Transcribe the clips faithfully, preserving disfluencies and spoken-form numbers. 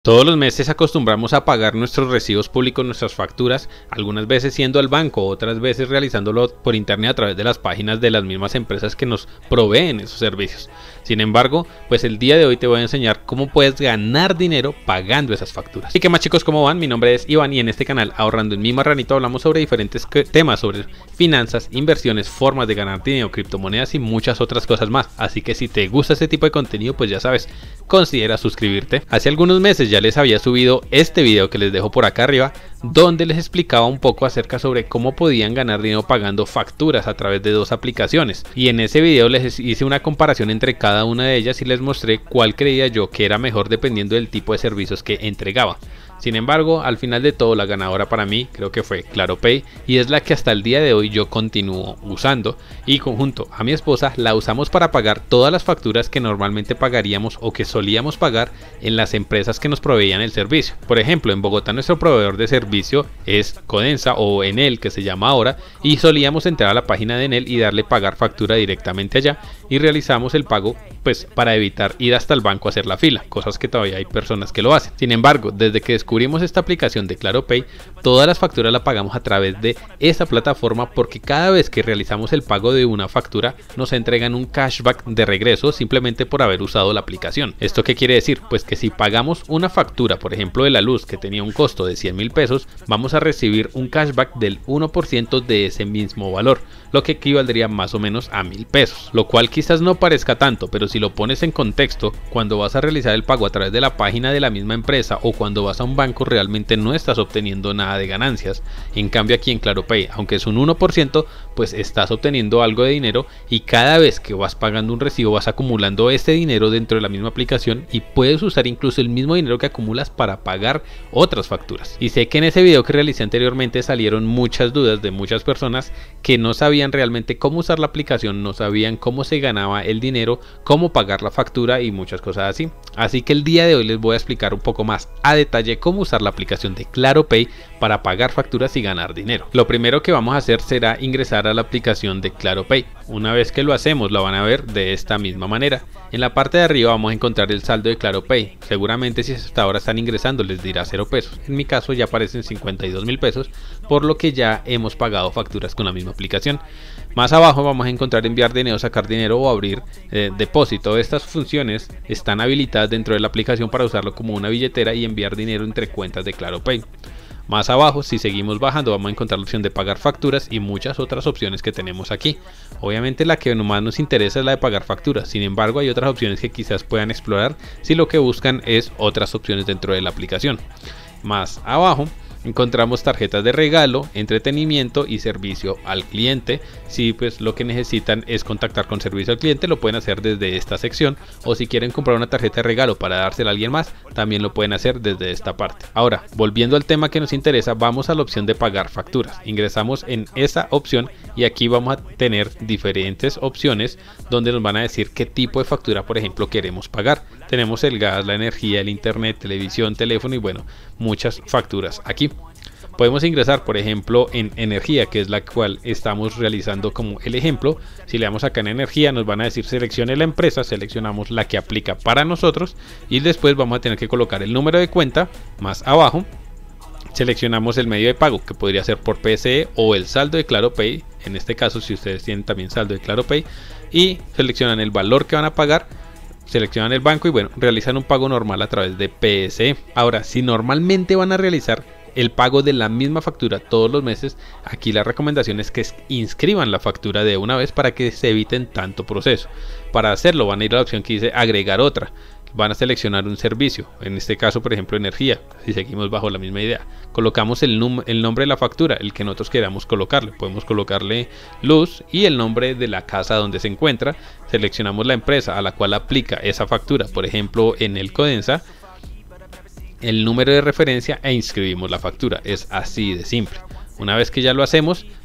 Todos los meses acostumbramos a pagar nuestros recibos públicos, nuestras facturas, algunas veces yendo al banco, otras veces realizándolo por internet a través de las páginas de las mismas empresas que nos proveen esos servicios. Sin embargo, pues el día de hoy te voy a enseñar cómo puedes ganar dinero pagando esas facturas. Así que más chicos, ¿cómo van? Mi nombre es Iván y en este canal Ahorrando en Mi Marranito hablamos sobre diferentes temas, sobre finanzas, inversiones, formas de ganar dinero, criptomonedas y muchas otras cosas más. Así que si te gusta este tipo de contenido, pues ya sabes, considera suscribirte. Hace algunos meses ya les había subido este video que les dejo por acá arriba, donde les explicaba un poco acerca sobre cómo podían ganar dinero pagando facturas a través de dos aplicaciones, y en ese video les hice una comparación entre cada una de ellas y les mostré cuál creía yo que era mejor dependiendo del tipo de servicios que entregaba. Sin embargo, al final de todo, la ganadora para mí creo que fue ClaroPay, y es la que hasta el día de hoy yo continúo usando, y conjunto a mi esposa la usamos para pagar todas las facturas que normalmente pagaríamos o que solíamos pagar en las empresas que nos proveían el servicio. Por ejemplo, en Bogotá nuestro proveedor de servicio es Codensa o Enel, que se llama ahora, y solíamos entrar a la página de Enel y darle pagar factura directamente allá, y realizamos el pago pues para evitar ir hasta el banco a hacer la fila, cosas que todavía hay personas que lo hacen. Sin embargo, desde que descubrimos esta aplicación de ClaroPay, todas las facturas las pagamos a través de esa plataforma, porque cada vez que realizamos el pago de una factura nos entregan un cashback de regreso simplemente por haber usado la aplicación. ¿Esto qué quiere decir? Pues que si pagamos una factura, por ejemplo de la luz, que tenía un costo de cien mil pesos, vamos a recibir un cashback del uno por ciento de ese mismo valor, lo que equivaldría más o menos a mil pesos, lo cual quizás no parezca tanto, pero si lo pones en contexto, cuando vas a realizar el pago a través de la página de la misma empresa o cuando vas a un banco, realmente no estás obteniendo nada de ganancias. En cambio aquí en ClaroPay, aunque es un uno por ciento, pues estás obteniendo algo de dinero, y cada vez que vas pagando un recibo vas acumulando este dinero dentro de la misma aplicación, y puedes usar incluso el mismo dinero que acumulas para pagar otras facturas. Y sé que en ese video que realicé anteriormente salieron muchas dudas de muchas personas que no sabían realmente cómo usar la aplicación, no sabían cómo se ganaba el dinero, cómo pagar la factura y muchas cosas así. Así que el día de hoy les voy a explicar un poco más a detalle cómo usar la aplicación de ClaroPay para pagar facturas y ganar dinero. Lo primero que vamos a hacer será ingresar a la aplicación de ClaroPay. Una vez que lo hacemos, lo van a ver de esta misma manera. En la parte de arriba vamos a encontrar el saldo de ClaroPay. Seguramente si hasta ahora están ingresando les dirá cero pesos. En mi caso ya aparecen cincuenta y dos mil pesos, por lo que ya hemos pagado facturas con la misma aplicación. Más abajo vamos a encontrar enviar dinero, sacar dinero o abrir eh, depósito. Estas funciones están habilitadas dentro de la aplicación para usarlo como una billetera y enviar dinero entre cuentas de ClaroPay. Más abajo, si seguimos bajando, vamos a encontrar la opción de pagar facturas y muchas otras opciones que tenemos aquí. Obviamente la que más nos interesa es la de pagar facturas, sin embargo hay otras opciones que quizás puedan explorar si lo que buscan es otras opciones dentro de la aplicación. Más abajo encontramos tarjetas de regalo, entretenimiento y servicio al cliente. Si pues lo que necesitan es contactar con servicio al cliente, lo pueden hacer desde esta sección, o si quieren comprar una tarjeta de regalo para dársela a alguien más, también lo pueden hacer desde esta parte. Ahora, volviendo al tema que nos interesa, vamos a la opción de pagar facturas. Ingresamos en esa opción y aquí vamos a tener diferentes opciones donde nos van a decir qué tipo de factura, por ejemplo, queremos pagar. Tenemos el gas, la energía, el internet, televisión, teléfono y bueno, muchas facturas aquí. Podemos ingresar por ejemplo en energía, que es la cual estamos realizando como el ejemplo. Si le damos acá en energía nos van a decir seleccione la empresa, seleccionamos la que aplica para nosotros y después vamos a tener que colocar el número de cuenta. Más abajo seleccionamos el medio de pago, que podría ser por P S E o el saldo de ClaroPay, en este caso si ustedes tienen también saldo de ClaroPay, y seleccionan el valor que van a pagar, seleccionan el banco y bueno, realizan un pago normal a través de P S E. Ahora, si normalmente van a realizar el pago de la misma factura todos los meses, aquí la recomendación es que inscriban la factura de una vez para que se eviten tanto proceso. Para hacerlo van a ir a la opción que dice agregar otra, van a seleccionar un servicio, en este caso por ejemplo energía. Si seguimos bajo la misma idea, colocamos el, el nombre de la factura, el que nosotros queramos colocarle. Podemos colocarle luz y el nombre de la casa donde se encuentra. Seleccionamos la empresa a la cual aplica esa factura, por ejemplo en el Codensa, el número de referencia e inscribimos la factura. Es así de simple. Una vez que ya lo hacemos,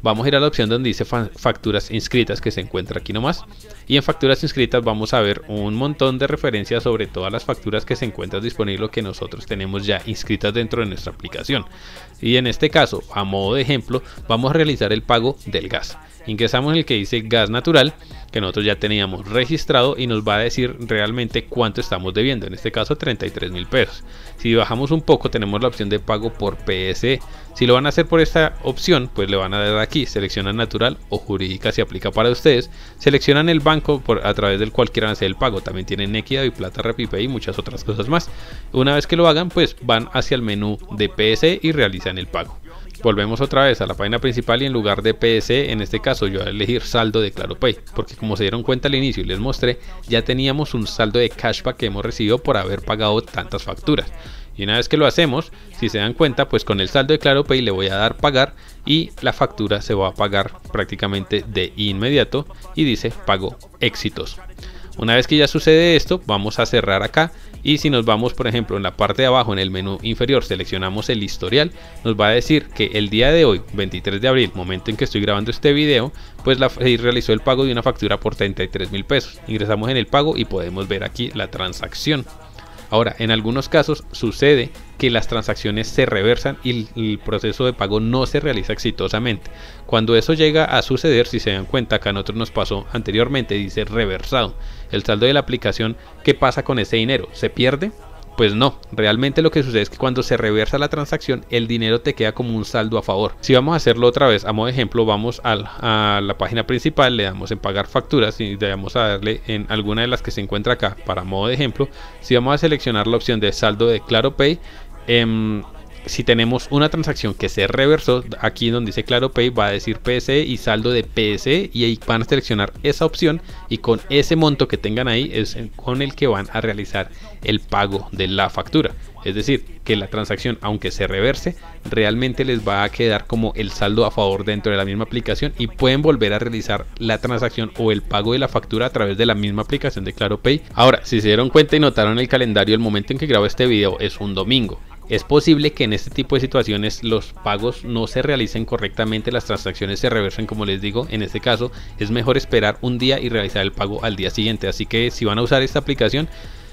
vamos a ir a la opción donde dice facturas inscritas, que se encuentra aquí nomás, y en facturas inscritas vamos a ver un montón de referencias sobre todas las facturas que se encuentran disponibles que nosotros tenemos ya inscritas dentro de nuestra aplicación. Y en este caso, a modo de ejemplo, vamos a realizar el pago del gas. Ingresamos en el que dice gas natural, que nosotros ya teníamos registrado, y nos va a decir realmente cuánto estamos debiendo, en este caso treinta y tres mil pesos. Si bajamos un poco tenemos la opción de pago por P S E. Si lo van a hacer por esta opción, pues le van a dar aquí, seleccionan natural o jurídica si aplica para ustedes, seleccionan el banco por, a través del cual quieran hacer el pago, también tienen Equidad, Biplata, RappiPay y muchas otras cosas más. Una vez que lo hagan, pues van hacia el menú de P S E y realizan el pago. Volvemos otra vez a la página principal y en lugar de P S E, en este caso yo voy a elegir saldo de ClaroPay, porque como se dieron cuenta al inicio y les mostré, ya teníamos un saldo de cashback que hemos recibido por haber pagado tantas facturas. Y una vez que lo hacemos, si se dan cuenta, pues con el saldo de ClaroPay le voy a dar pagar y la factura se va a pagar prácticamente de inmediato y dice pago exitoso. Una vez que ya sucede esto, vamos a cerrar acá, y si nos vamos por ejemplo en la parte de abajo en el menú inferior, seleccionamos el historial, nos va a decir que el día de hoy, veintitrés de abril, momento en que estoy grabando este video, pues la, se realizó el pago de una factura por treinta y tres mil pesos. Ingresamos en el pago y podemos ver aquí la transacción. Ahora, en algunos casos sucede que las transacciones se reversan y el, el proceso de pago no se realiza exitosamente. Cuando eso llega a suceder, si se dan cuenta, acá a nosotros nos pasó anteriormente, dice reversado. El saldo de la aplicación, ¿qué pasa con ese dinero? ¿Se pierde? Pues no, realmente lo que sucede es que cuando se reversa la transacción, el dinero te queda como un saldo a favor. Si vamos a hacerlo otra vez, a modo de ejemplo, vamos al, a la página principal, le damos en pagar facturas y debemos a darle en alguna de las que se encuentra acá para modo de ejemplo. Si vamos a seleccionar la opción de saldo de ClaroPay, eh, si tenemos una transacción que se reversó, aquí donde dice ClaroPay va a decir P S E y saldo de P S E, y ahí van a seleccionar esa opción y con ese monto que tengan ahí es con el que van a realizar el pago de la factura. Es decir, que la transacción, aunque se reverse, realmente les va a quedar como el saldo a favor dentro de la misma aplicación y pueden volver a realizar la transacción o el pago de la factura a través de la misma aplicación de ClaroPay. Ahora, si se dieron cuenta y notaron el calendario, el momento en que grabo este video es un domingo. Es posible que en este tipo de situaciones los pagos no se realicen correctamente, las transacciones se reversen, como les digo. En este caso es mejor esperar un día y realizar el pago al día siguiente. Así que si van a usar esta aplicación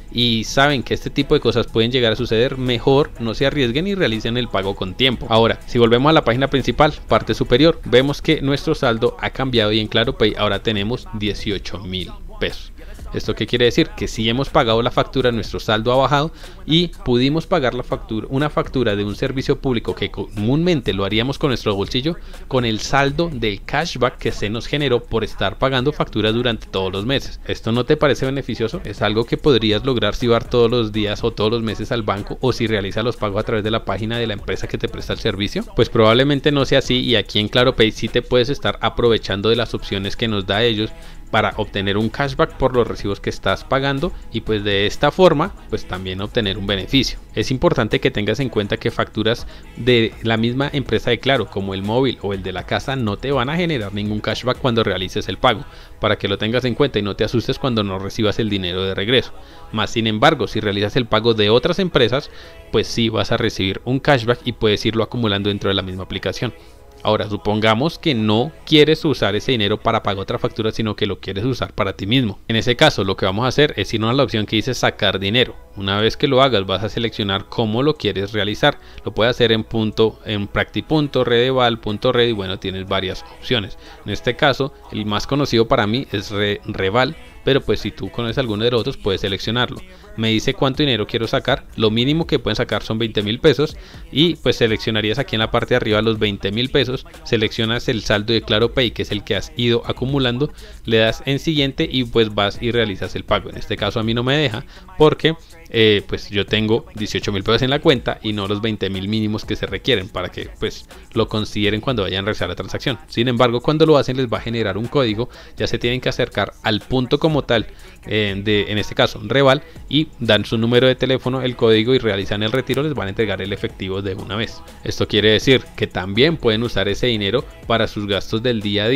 y saben que este tipo de cosas pueden llegar a suceder, mejor no se arriesguen y realicen el pago con tiempo. Ahora, si volvemos a la página principal, parte superior, vemos que nuestro saldo ha cambiado y en ClaroPay ahora tenemos dieciocho mil pesos. ¿Esto qué quiere decir? Que si hemos pagado la factura, nuestro saldo ha bajado y pudimos pagar la factura, una factura de un servicio público que comúnmente lo haríamos con nuestro bolsillo, con el saldo del cashback que se nos generó por estar pagando facturas durante todos los meses. ¿Esto no te parece beneficioso? ¿Es algo que podrías lograr si vas todos los días o todos los meses al banco, o si realizas los pagos a través de la página de la empresa que te presta el servicio? Pues probablemente no sea así, y aquí en ClaroPay sí te puedes estar aprovechando de las opciones que nos da ellos para obtener un cashback por los recibos que estás pagando, y pues de esta forma pues también obtener un beneficio. Es importante que tengas en cuenta que facturas de la misma empresa de Claro, como el móvil o el de la casa, no te van a generar ningún cashback cuando realices el pago, para que lo tengas en cuenta y no te asustes cuando no recibas el dinero de regreso. Más sin embargo, si realizas el pago de otras empresas, pues sí vas a recibir un cashback y puedes irlo acumulando dentro de la misma aplicación. Ahora, supongamos que no quieres usar ese dinero para pagar otra factura, sino que lo quieres usar para ti mismo. En ese caso, lo que vamos a hacer es irnos a la opción que dice sacar dinero. Una vez que lo hagas, vas a seleccionar cómo lo quieres realizar. Lo puedes hacer en punto, en Practipunto, Redeval, punto red, y bueno, tienes varias opciones. En este caso, el más conocido para mí es Re, Reval, pero pues si tú conoces alguno de los otros, puedes seleccionarlo. Me dice cuánto dinero quiero sacar. Lo mínimo que pueden sacar son veinte mil pesos, y pues seleccionarías aquí en la parte de arriba los veinte mil pesos, seleccionas el saldo de ClaroPay, que es el que has ido acumulando, le das en siguiente y pues vas y realizas el pago. En este caso a mí no me deja porque eh, pues yo tengo dieciocho mil pesos en la cuenta y no los veinte mil mínimos que se requieren para que pues lo consideren cuando vayan a realizar la transacción. Sin embargo, cuando lo hacen les va a generar un código, ya se tienen que acercar al punto como tal eh, de, en este caso, Reval, y dan su número de teléfono, el código, y realizan el retiro. Les van a entregar el efectivo de una vez. Esto quiere decir que también pueden usar ese dinero para sus gastos del día a día,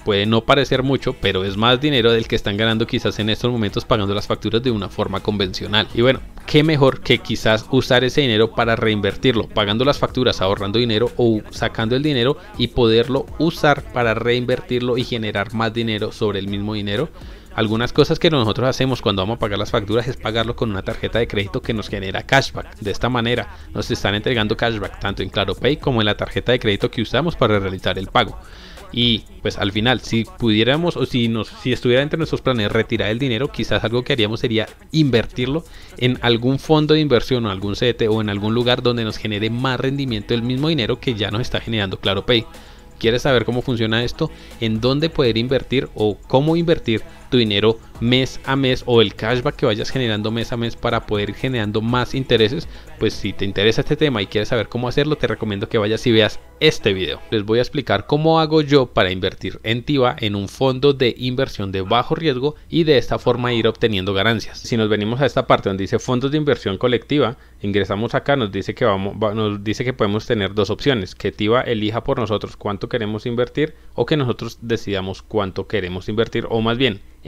puede no parecer mucho, pero es más dinero del que están ganando quizás en estos momentos pagando las facturas de una forma convencional. Y bueno, qué mejor que quizás usar ese dinero para reinvertirlo, pagando las facturas, ahorrando dinero o sacando el dinero y poderlo usar para reinvertirlo y generar más dinero sobre el mismo dinero. Algunas cosas que nosotros hacemos cuando vamos a pagar las facturas es pagarlo con una tarjeta de crédito que nos genera cashback. De esta manera nos están entregando cashback tanto en Claro Pay como en la tarjeta de crédito que usamos para realizar el pago. Y pues al final, si pudiéramos o si nos si estuviera entre nuestros planes retirar el dinero, quizás algo que haríamos sería invertirlo en algún fondo de inversión o algún C D T o en algún lugar donde nos genere más rendimiento el mismo dinero que ya nos está generando Claro Pay. ¿Quieres saber cómo funciona esto? ¿En dónde poder invertir o cómo invertir tu dinero mes a mes o el cashback que vayas generando mes a mes para poder ir generando más intereses? Pues si te interesa este tema y quieres saber cómo hacerlo, te recomiendo que vayas y veas este video. Les voy a explicar cómo hago yo para invertir en Tiva en un fondo de inversión de bajo riesgo y de esta forma ir obteniendo ganancias. Si nos venimos a esta parte donde dice fondos de inversión colectiva, ingresamos acá, nos dice que vamos, nos dice que podemos tener dos opciones, que Tiva elija por nosotros cuánto queremos invertir o que nosotros decidamos cuánto queremos invertir, o más bien